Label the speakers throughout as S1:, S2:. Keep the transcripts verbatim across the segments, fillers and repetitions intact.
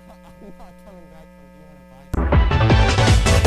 S1: I'm not coming back from you and advice.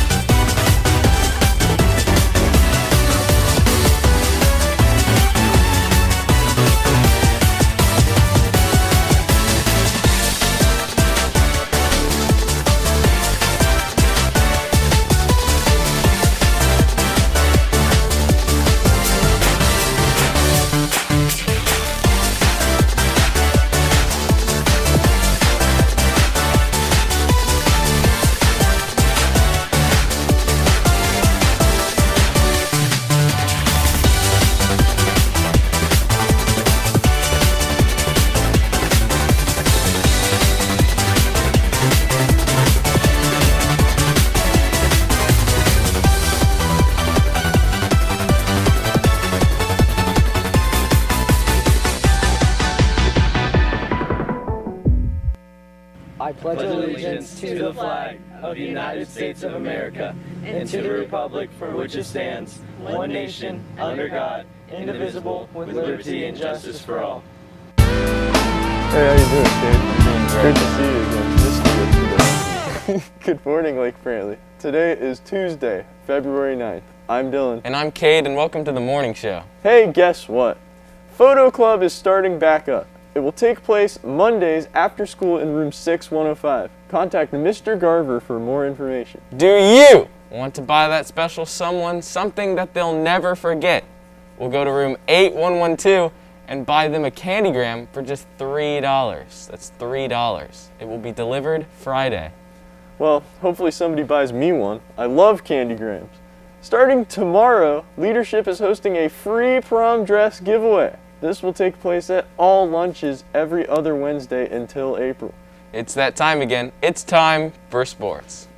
S2: I pledge allegiance to the flag of the United States of America and to the republic for which it stands, one nation, under God, indivisible, with liberty and justice for all.
S3: Hey, how you doing, Kate? Great to see you again. Missed you today. Good morning, Lake Brantley. Today is Tuesday, February ninth. I'm Dylan.
S4: And I'm Cade, and welcome to the morning show.
S3: Hey, guess what? Photo Club is starting back up. It will take place Mondays after school in room six one oh five. Contact Mister Garver for more information.
S4: Do you want to buy that special someone something that they'll never forget? We'll go to room eight one one two and buy them a candygram for just three dollars. That's three dollars. It will be delivered Friday.
S3: Well, hopefully somebody buys me one. I love candygrams. Starting tomorrow, Leadership is hosting a free prom dress giveaway. This will take place at all lunches every other Wednesday until April.
S4: It's that time again. It's time for sports.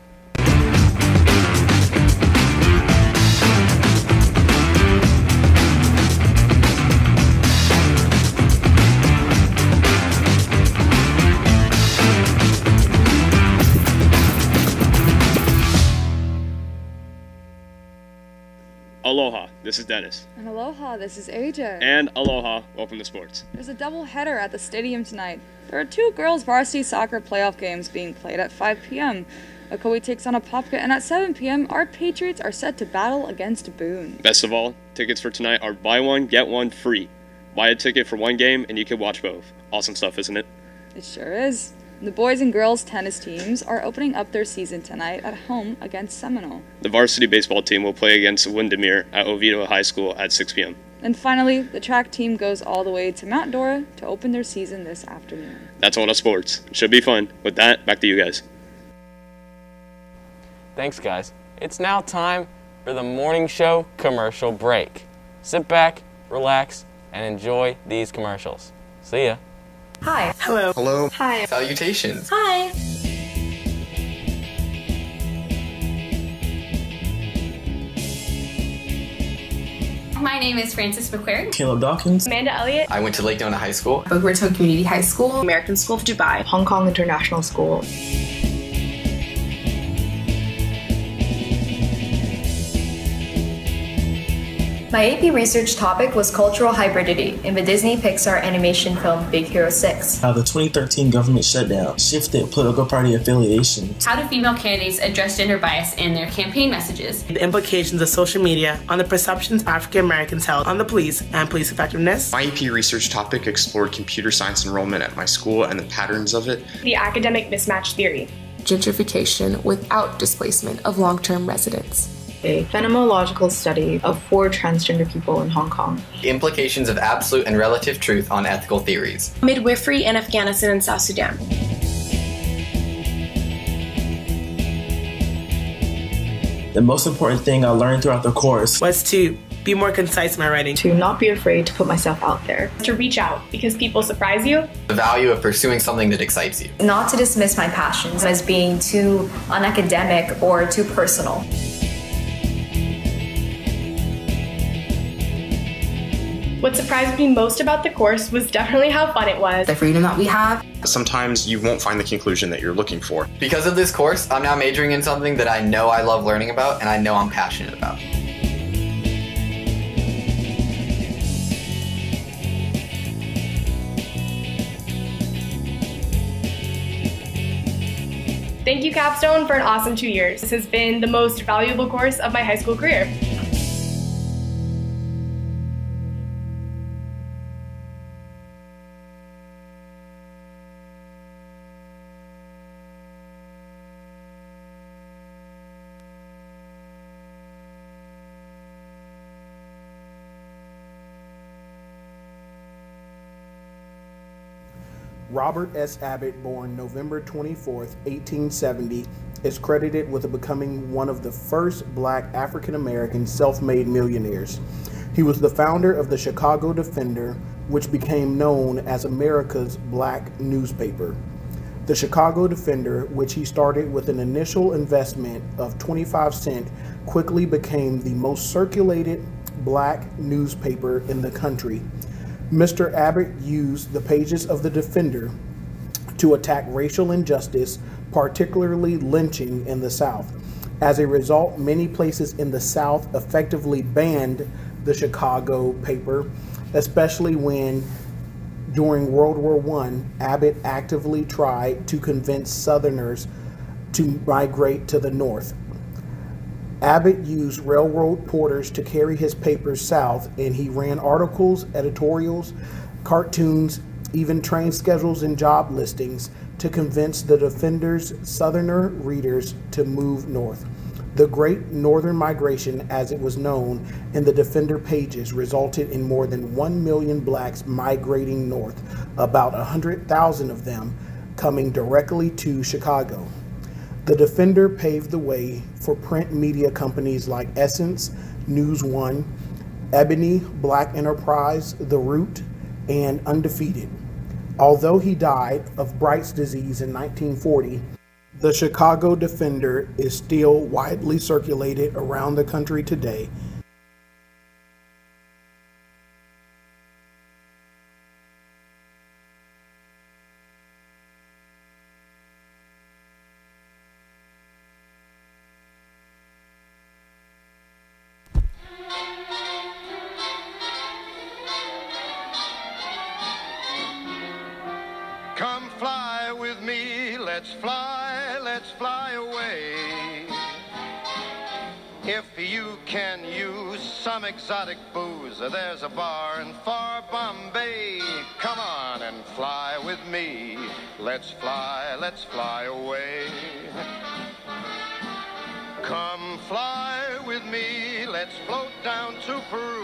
S5: Aloha, this is Dennis.
S6: And aloha, this is A J.
S5: And aloha, welcome to sports.
S6: There's a double header at the stadium tonight. There are two girls' varsity soccer playoff games being played at five p m Ocoee takes on Apopka, and at seven p m our Patriots are set to battle against Boone.
S5: Best of all, tickets for tonight are buy one, get one free. Buy a ticket for one game and you can watch both. Awesome stuff, isn't it?
S6: It sure is. The boys and girls tennis teams are opening up their season tonight at home against Seminole.
S5: The varsity baseball team will play against Windermere at Oviedo High School at six p m
S6: And finally, the track team goes all the way to Mount Dora to open their season this afternoon.
S5: That's all of sports. It should be fun. With that, back to you guys.
S4: Thanks, guys. It's now time for the morning show commercial break. Sit back, relax, and enjoy these commercials. See ya.
S7: Hi.
S8: Hello.
S7: Hello.
S8: Hi.
S7: Salutations.
S8: Hi.
S9: My name is Frances McQuarrie.
S10: Caleb Dawkins.
S8: Amanda Elliott.
S7: I went to Lake Nona High School.
S9: Boca Raton Community High School.
S8: American School of Dubai.
S11: Hong Kong International School.
S12: My A P research topic was cultural hybridity in the Disney Pixar animation film Big Hero six.
S10: How the twenty thirteen government shutdown shifted political party affiliations.
S9: How do female candidates address gender bias in their campaign messages?
S13: The implications of social media on the perceptions African Americans held on the police and police effectiveness.
S14: My A P research topic explored computer science enrollment at my school and the patterns of it.
S8: The academic mismatch theory.
S15: Gentrification without displacement of long-term residents.
S11: A phenomenological study of four transgender people in Hong Kong.
S7: Implications of absolute and relative truth on ethical theories.
S16: Midwifery in Afghanistan and South Sudan.
S10: The most important thing I learned throughout the course
S13: was to be more concise in my writing.
S11: To not be afraid to put myself out there.
S8: To reach out because people surprise you.
S7: The value of pursuing something that excites you.
S12: Not to dismiss my passions as being too unacademic or too personal.
S8: What surprised me most about the course was definitely how fun it was.
S15: The freedom that we have.
S14: Sometimes you won't find the conclusion that you're looking for.
S7: Because of this course, I'm now majoring in something that I know I love learning about and I know I'm passionate about.
S8: Thank you, Capstone, for an awesome two years. This has been the most valuable course of my high school career.
S17: Robert S. Abbott, born November twenty-fourth, eighteen seventy, is credited with becoming one of the first black African-American self-made millionaires. He was the founder of the Chicago Defender, which became known as America's black newspaper. The Chicago Defender, which he started with an initial investment of twenty-five cents, quickly became the most circulated black newspaper in the country. Mister Abbott used the pages of the Defender to attack racial injustice, particularly lynching in the South. As a result, many places in the South effectively banned the Chicago paper, especially when, during World War One, Abbott actively tried to convince Southerners to migrate to the North. Abbott used railroad porters to carry his papers south, and he ran articles, editorials, cartoons, even train schedules and job listings to convince the Defender's Southerner readers to move north. The Great Northern Migration, as it was known in the Defender pages, resulted in more than one million blacks migrating north, about one hundred thousand of them coming directly to Chicago. The Defender paved the way for print media companies like Essence, News One, Ebony, Black Enterprise, The Root, and Undefeated. Although he died of Bright's disease in nineteen forty, the Chicago Defender is still widely circulated around the country today.
S18: Come fly with me, let's fly, let's fly away. If you can use some exotic booze, there's a bar in far Bombay. Come on and fly with me, let's fly, let's fly away. Come fly with me, let's float down to Peru.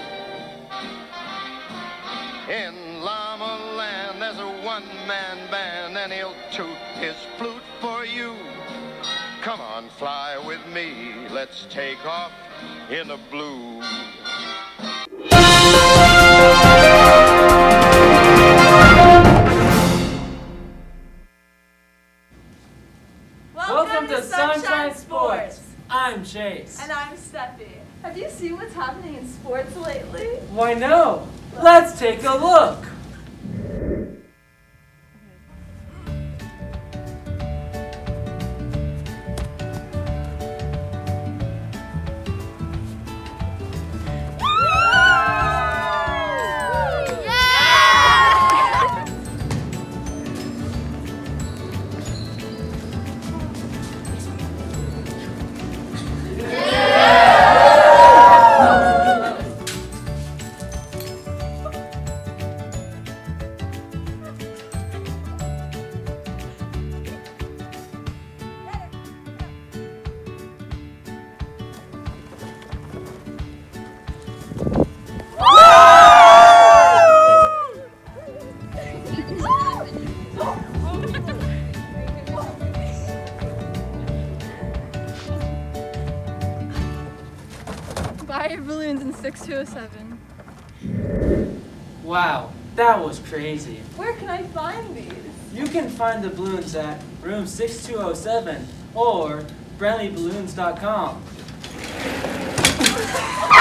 S18: In Llama Land, there's a one-man band, and he'll toot his flute for you. Come on, fly with me, let's take off in the blue.
S2: Welcome to Sunshine Sports. I'm Chase.
S19: And I'm Steffi. Have you seen what's happening in sports lately?
S2: Why no? Let's take a look.
S19: Buy your balloons in six two oh seven.
S2: Wow, that was crazy.
S19: Where can I find these?
S2: You can find the balloons at room six two oh seven or Brantley Balloons dot com.